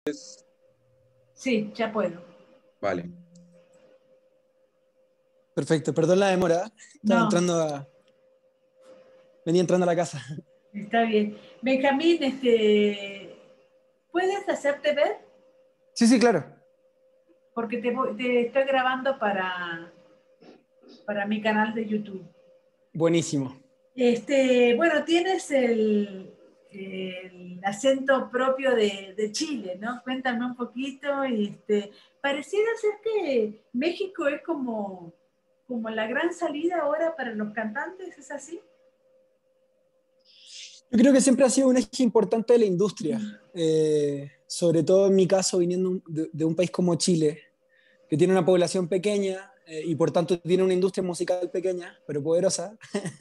Sí, ya puedo. Vale. Perfecto, perdón la demora. No, Venía entrando a la casa. está bien. Benjamín, ¿puedes hacerte ver? Sí, claro. Porque te estoy grabando para mi canal de YouTube. Buenísimo. Bueno, tienes el acento propio de Chile, ¿no? Cuéntame un poquito. Pareciera ser que México es como la gran salida ahora para los cantantes, ¿es así? Yo creo que siempre ha sido un eje importante de la industria, sobre todo en mi caso, viniendo de un país como Chile, que tiene una población pequeña y por tanto tiene una industria musical pequeña, pero poderosa.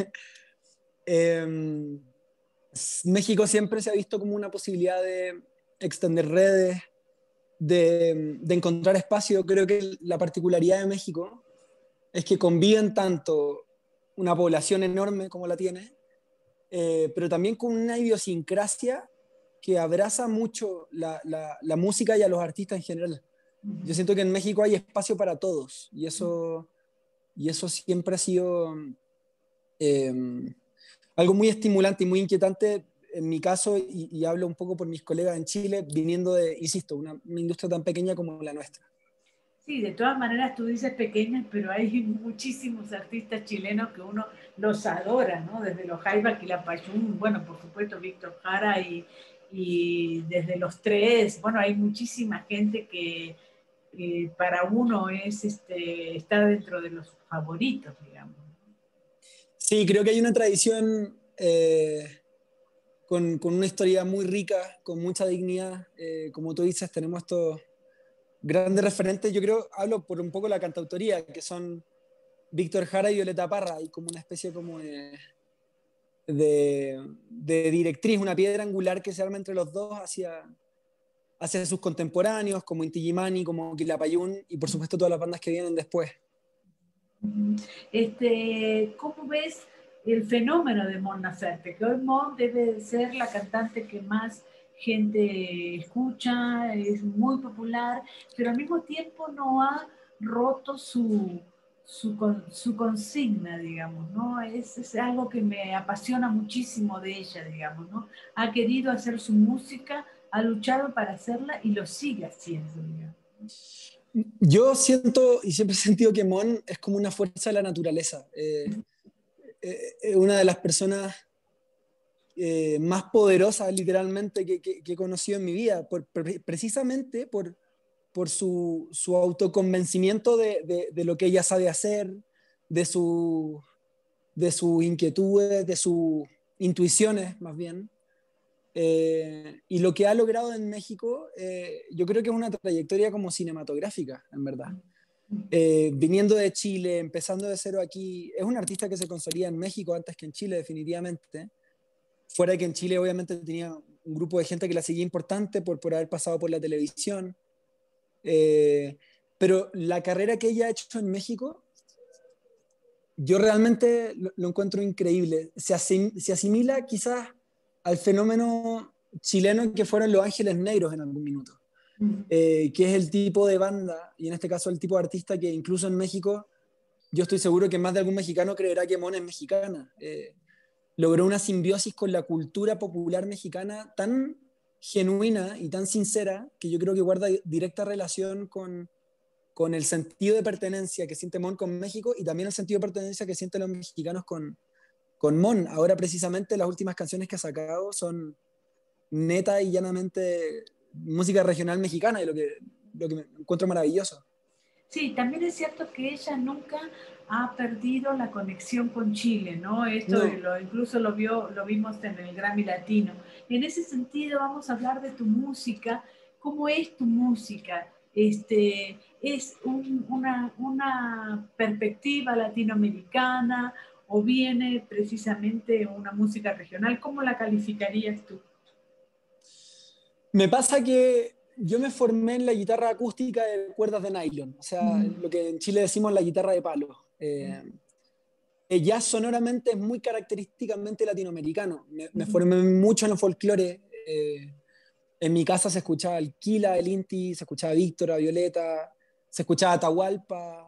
Eh, México siempre se ha visto como una posibilidad de extender redes, de encontrar espacio. Creo que la particularidad de México es que conviven tanto una población enorme como la tiene, pero también con una idiosincrasia que abraza mucho la música y a los artistas en general. Yo siento que en México hay espacio para todos y eso siempre ha sido eh, algo muy estimulante y muy inquietante en mi caso, y hablo un poco por mis colegas en Chile, viniendo de, insisto, una industria tan pequeña como la nuestra. Sí, de todas maneras tú dices pequeñas, pero hay muchísimos artistas chilenos que uno los adora, ¿no? Desde los Jaiba, Quilapayún, bueno, por supuesto Víctor Jara y desde los Tres, bueno, hay muchísima gente que para uno está dentro de los favoritos, digamos. Sí, creo que hay una tradición con una historia muy rica, con mucha dignidad. Como tú dices, tenemos estos grandes referentes. Yo creo, hablo por un poco la cantautoría, que son Víctor Jara y Violeta Parra, y como una especie como de directriz, una piedra angular que se arma entre los dos hacia sus contemporáneos, como Inti Illimani, como Quilapayún, y por supuesto todas las bandas que vienen después. ¿Cómo ves el fenómeno de Mon Laferte? Que hoy Mon debe ser la cantante que más gente escucha, es muy popular, pero al mismo tiempo no ha roto su consigna, digamos, ¿no? Es algo que me apasiona muchísimo de ella, digamos, ¿no? Ha querido hacer su música, ha luchado para hacerla y lo sigue haciendo, digamos. Yo siento y siempre he sentido que Mon es como una fuerza de la naturaleza. Una de las personas más poderosas literalmente que he conocido en mi vida, precisamente por su autoconvencimiento de lo que ella sabe hacer, de, su, de sus inquietudes, de sus intuiciones más bien. Y lo que ha logrado en México, yo creo que es una trayectoria como cinematográfica, en verdad. Viniendo de Chile, empezando de cero aquí, es un artista que se consolida en México antes que en Chile, definitivamente. Fuera de que en Chile obviamente tenía un grupo de gente que la seguía importante por haber pasado por la televisión. Pero la carrera que ella ha hecho en México, yo realmente lo encuentro increíble. Se asimila quizás al fenómeno chileno que fueron Los Ángeles Negros en algún minuto, que es el tipo de banda, y en este caso el tipo de artista que incluso en México, yo estoy seguro que más de algún mexicano creerá que Mon es mexicana. Logró una simbiosis con la cultura popular mexicana tan genuina y tan sincera que yo creo que guarda directa relación con el sentido de pertenencia que siente Mon con México y también el sentido de pertenencia que sienten los mexicanos con Mon. Ahora precisamente las últimas canciones que ha sacado son neta y llanamente música regional mexicana y lo que me encuentro maravilloso. Sí, también es cierto que ella nunca ha perdido la conexión con Chile, ¿no? Esto No, incluso lo vimos en el Grammy Latino. En ese sentido, vamos a hablar de tu música. ¿Cómo es tu música? ¿Es una perspectiva latinoamericana o viene precisamente una música regional? ¿Cómo la calificarías tú? me pasa que yo me formé en la guitarra acústica de cuerdas de nylon, o sea, lo que en Chile decimos la guitarra de palo. Ya sonoramente es muy característicamente latinoamericano. Me formé mucho en el folclore. En mi casa se escuchaba Alquila, el Inti, se escuchaba Víctora, Violeta, se escuchaba Atahualpa,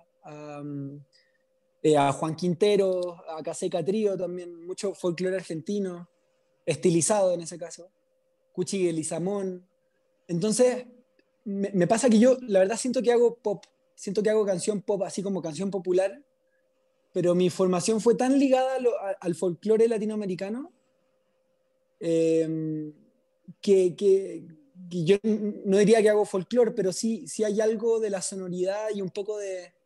a Juan Quintero, a Caseca Trío también, mucho folclore argentino, estilizado en ese caso, Cuchi Leguizamón. Entonces, me pasa que yo, la verdad, siento que hago pop, siento que hago canción pop, así como canción popular, pero mi formación fue tan ligada al folclore latinoamericano eh, que yo no diría que hago folclore, pero sí hay algo de la sonoridad y un poco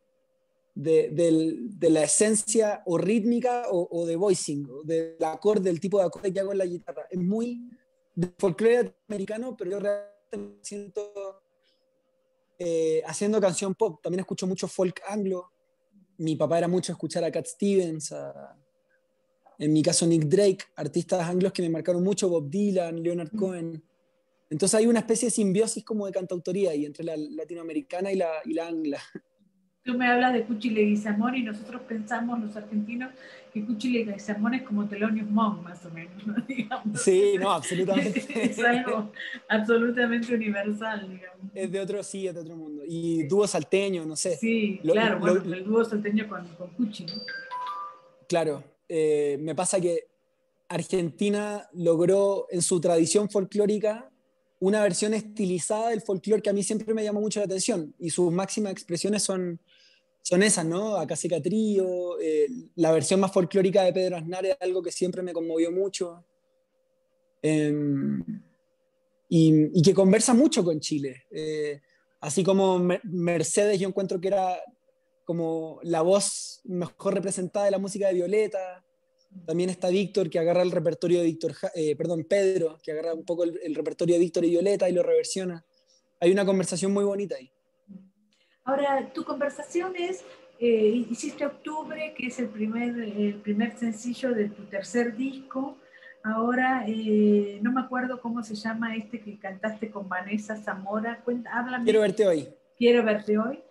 de la esencia o rítmica o de voicing, o del acorde, del tipo de acorde que hago en la guitarra. Es muy de folclore americano, pero yo realmente me siento haciendo canción pop. También escucho mucho folk anglo. Mi papá era mucho escuchar a Cat Stevens, en mi caso Nick Drake, artistas anglos que me marcaron mucho, Bob Dylan, Leonard Cohen. Entonces hay una especie de simbiosis como de cantautoría ahí entre la latinoamericana y la angla. Tú me hablas de Cuchi Leguizamón y nosotros pensamos, los argentinos, que Cuchi Leguizamón es como Thelonious Monk, más o menos, ¿no? Digamos. Sí, no, absolutamente. Es algo absolutamente universal, digamos. Es de otro, sí, es de otro mundo. Y dúo salteño, no sé. Sí, claro, bueno, el dúo salteño con Cuchi, ¿no? Claro, me pasa que Argentina logró en su tradición folclórica una versión estilizada del folclore que a mí siempre me llamó mucho la atención y sus máximas expresiones son esas, ¿no? Acaseca Trío, la versión más folclórica de Pedro Aznar es algo que siempre me conmovió mucho eh, y que conversa mucho con Chile. Así como Mercedes yo encuentro que era como la voz mejor representada de la música de Violeta. También está Víctor, que agarra el repertorio de Pedro, que agarra un poco el repertorio de Víctor y Violeta y lo reversiona. Hay una conversación muy bonita ahí. Ahora, tu conversación es, hiciste Octubre, que es el primer sencillo de tu tercer disco. Ahora, no me acuerdo cómo se llama este que cantaste con Vanessa Zamora. Quiero Háblame, verte hoy. quiero verte hoy.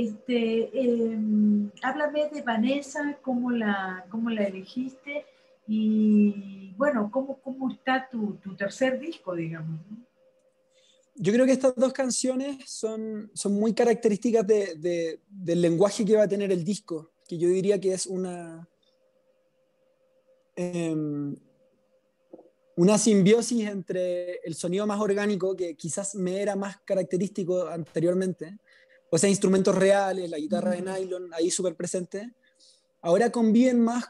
Háblame de Vanessa, cómo la elegiste y, bueno, cómo está tu tercer disco, digamos, ¿no? Yo creo que estas dos canciones son muy características del lenguaje que va a tener el disco, que yo diría que es eh, una simbiosis entre el sonido más orgánico, que quizás me era más característico anteriormente, o sea, instrumentos reales, la guitarra de nylon ahí súper presente, ahora conviven más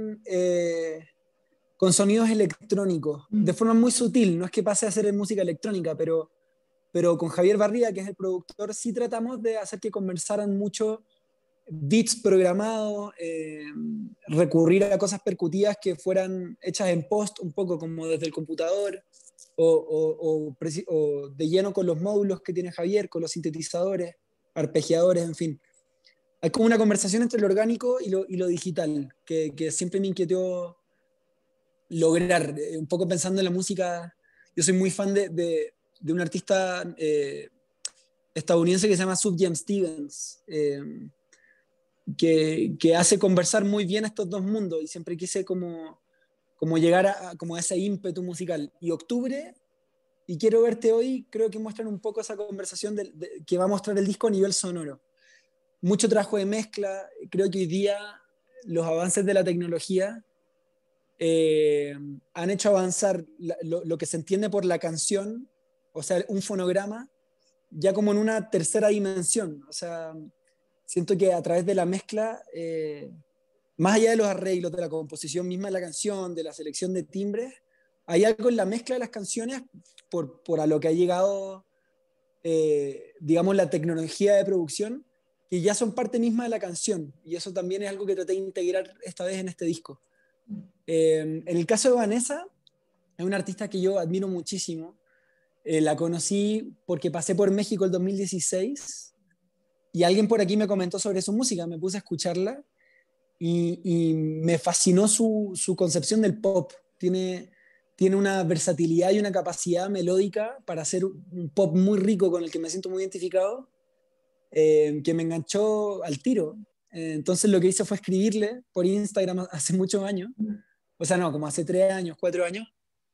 con sonidos electrónicos, de forma muy sutil, no es que pase a ser música electrónica, pero con Javier Barría, que es el productor, sí tratamos de hacer que conversaran mucho beats programados, recurrir a cosas percutivas que fueran hechas en post, un poco como desde el computador, o de lleno con los módulos que tiene Javier, con los sintetizadores, arpegiadores, en fin. Hay como una conversación entre lo orgánico y lo digital, que siempre me inquietó lograr, un poco pensando en la música. Yo soy muy fan de un artista estadounidense que se llama Sufjan Stevens, que hace conversar muy bien estos dos mundos y siempre quise como llegar como a ese ímpetu musical. Y Octubre y Quiero verte hoy creo que muestran un poco esa conversación que va a mostrar el disco a nivel sonoro. Mucho trabajo de mezcla, creo que hoy día los avances de la tecnología han hecho avanzar lo que se entiende por la canción, o sea, un fonograma, ya como en una tercera dimensión. O sea, siento que a través de la mezcla, más allá de los arreglos, de la composición misma de la canción, de la selección de timbres, hay algo en la mezcla de las canciones por a lo que ha llegado, digamos, la tecnología de producción, que ya son parte misma de la canción. Y eso también es algo que traté de integrar esta vez en este disco. En el caso de Vanessa, es una artista que yo admiro muchísimo. La conocí porque pasé por México el 2016 y alguien por aquí me comentó sobre su música, me puse a escucharla y me fascinó su concepción del pop. Tiene una versatilidad y una capacidad melódica para hacer un pop muy rico con el que me siento muy identificado, que me enganchó al tiro. Entonces lo que hice fue escribirle por Instagram hace muchos años, o sea, no, como hace 3 años, 4 años,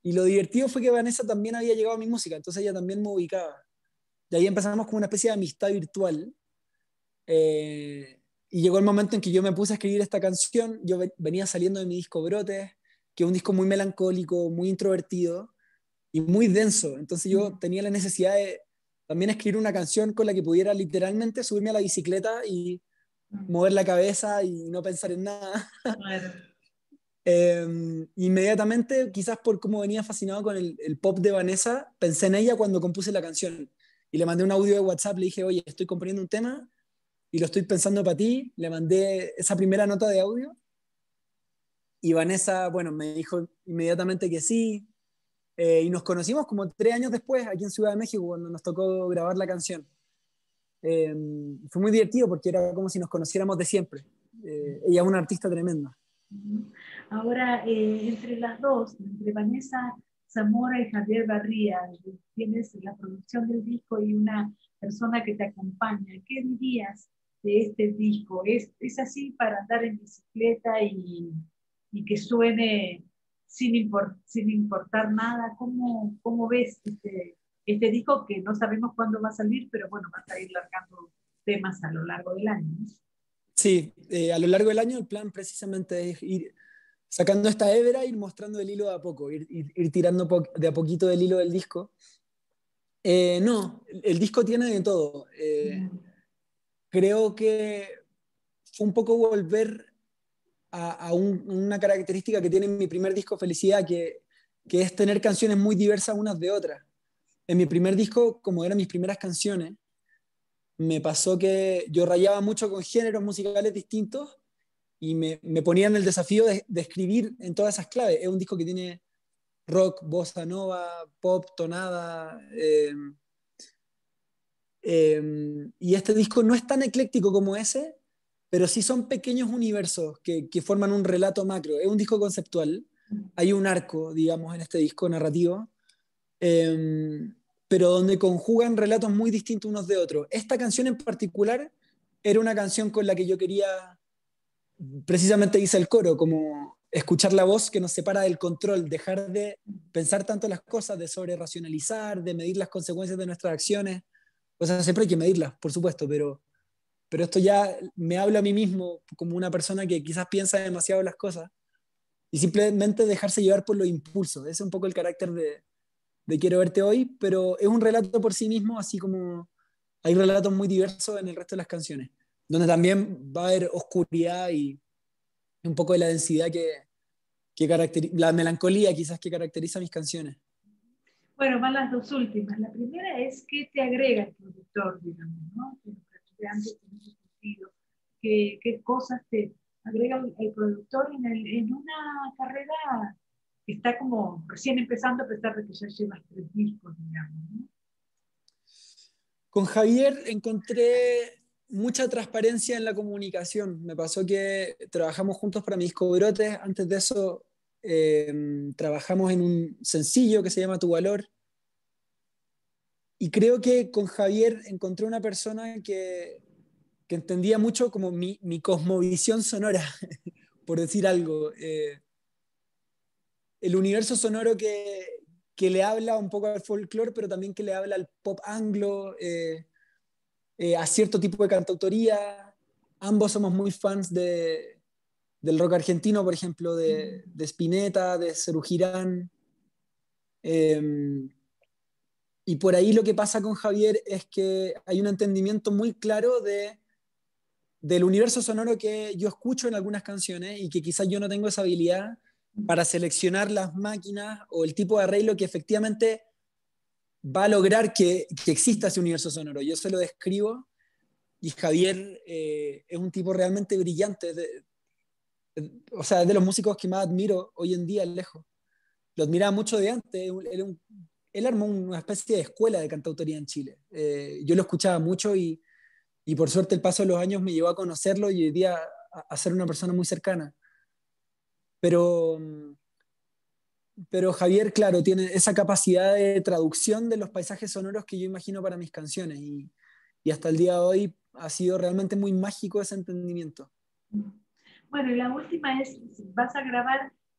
Y lo divertido fue que Vanessa también había llegado a mi música, entonces ella también me ubicaba. De ahí empezamos como una especie de amistad virtual. Eh, y llegó el momento en que yo me puse a escribir esta canción. Yo venía saliendo de mi disco Brotes, que es un disco muy melancólico, muy introvertido y muy denso. Entonces yo tenía la necesidad de también escribir una canción con la que pudiera literalmente subirme a la bicicleta y mover la cabeza y no pensar en nada. Claro. Inmediatamente, quizás por cómo venía fascinado con el pop de Vanessa, pensé en ella cuando compuse la canción. Y le mandé un audio de WhatsApp, le dije, oye, estoy componiendo un tema y lo estoy pensando para ti. Le mandé esa primera nota de audio y Vanessa, bueno, me dijo inmediatamente que sí. Y nos conocimos como 3 años después aquí en Ciudad de México cuando nos tocó grabar la canción. Eh, Fue muy divertido porque era como si nos conociéramos de siempre. Ella es una artista tremenda. Ahora, entre las dos, entre Vanessa Zamora y Javier Barría, tienes la producción del disco y una persona que te acompaña. ¿Qué dirías de este disco? ¿Es así para andar en bicicleta y que suene sin importar nada? ¿Cómo ves este disco que no sabemos cuándo va a salir, pero bueno, vas a ir largando temas a lo largo del año, ¿no? Sí, a lo largo del año el plan precisamente es ir sacando esta hebra, ir mostrando el hilo de a poco, ir tirando de a poquito del hilo del disco. No, el disco tiene de todo. Creo que fue un poco volver una característica que tiene mi primer disco, Felicidad, que es tener canciones muy diversas unas de otras. En mi primer disco, como eran mis primeras canciones, me pasó que yo rayaba mucho con géneros musicales distintos y me ponía en el desafío de escribir en todas esas claves. Es un disco que tiene rock, bossa nova, pop, tonada. Y este disco no es tan ecléctico como ese, pero sí son pequeños universos que forman un relato macro. Es un disco conceptual. Hay un arco, digamos, en este disco narrativo, eh, pero donde conjugan relatos muy distintos unos de otros. Esta canción en particular era una canción con la que yo quería, precisamente hice el coro, como escuchar la voz que nos separa del control, dejar de pensar tanto las cosas, de sobre racionalizar, de medir las consecuencias de nuestras acciones. O sea, siempre hay que medirlas, por supuesto, pero esto ya me habla a mí mismo como una persona que quizás piensa demasiado las cosas y simplemente dejarse llevar por los impulsos. Ese es un poco el carácter de Quiero verte hoy, pero es un relato por sí mismo, así como hay relatos muy diversos en el resto de las canciones, donde también va a haber oscuridad y un poco de la densidad que caracteriza, la melancolía quizás que caracteriza mis canciones. Bueno, van las dos últimas. La primera es qué te agrega el productor, digamos, ¿no? Que lo pregunté antes en ese sentido. ¿Qué cosas te agrega el productor en una carrera que está como recién empezando a pesar de que ya llevas 3 discos, digamos, ¿no? Con Javier encontré mucha transparencia en la comunicación. Me pasó que trabajamos juntos para mi disco Brotes. Antes de eso, trabajamos en un sencillo que se llama Tu Valor. Y creo que con Javier encontré una persona que entendía mucho como mi cosmovisión sonora, por decir algo. El universo sonoro que le habla un poco al folclore, pero también que le habla al pop anglo. A cierto tipo de cantautoría. Ambos somos muy fans del rock argentino, por ejemplo, de Spinetta, de Serú Girán. Eh, y por ahí lo que pasa con Javier es que hay un entendimiento muy claro del universo sonoro que yo escucho en algunas canciones y que quizás yo no tengo esa habilidad para seleccionar las máquinas o el tipo de arreglo que efectivamente va a lograr que exista ese universo sonoro. Yo se lo describo. Y Javier es un tipo realmente brillante, o sea, es de los músicos que más admiro hoy en día, lejos. Lo admiraba mucho de antes, él armó una especie de escuela de cantautoría en Chile. Yo lo escuchaba mucho y por suerte el paso de los años me llevó a conocerlo y hoy día a ser una persona muy cercana. Pero, pero Javier, claro, tiene esa capacidad de traducción de los paisajes sonoros que yo imagino para mis canciones y hasta el día de hoy ha sido realmente muy mágico ese entendimiento. Bueno, y la última es, vas a grabar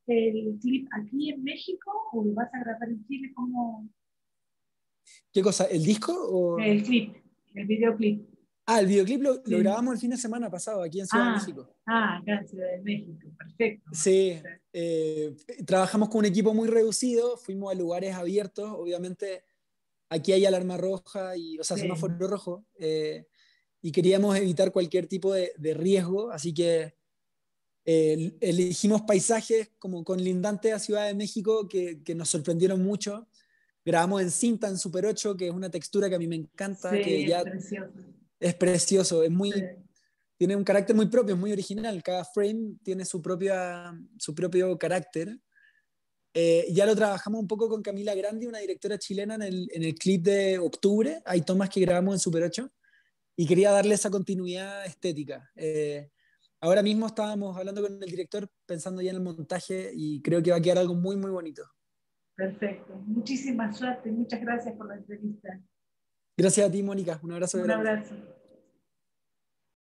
el clip aquí en México o lo vas a grabar en Chile? ¿Cómo? ¿Qué cosa? ¿El disco? O... El clip, el videoclip. Ah, el videoclip lo Sí. grabamos el fin de semana pasado aquí en Ciudad de Ah, México. acá en Ciudad de México, perfecto. Sí, trabajamos con un equipo muy reducido, fuimos a lugares abiertos, obviamente aquí hay alarma roja, y, o sea, Sí, semáforo rojo, y queríamos evitar cualquier tipo de riesgo, así que elegimos paisajes como conlindantes a Ciudad de México que nos sorprendieron mucho. Grabamos en cinta, en Super 8, que es una textura que a mí me encanta, que sí, es ya precioso. es precioso, Sí, tiene un carácter muy propio, es muy original. Cada frame tiene su propio carácter. Ya lo trabajamos un poco con Camila Grandi, una directora chilena, en el clip de octubre. Hay tomas que grabamos en Super 8 y quería darle esa continuidad estética. Ahora mismo estábamos hablando con el director, pensando ya en el montaje, y creo que va a quedar algo muy, muy bonito. perfecto. Muchísima suerte. Muchas gracias por la entrevista. Gracias a ti, Mónica. Un abrazo Un grande. abrazo.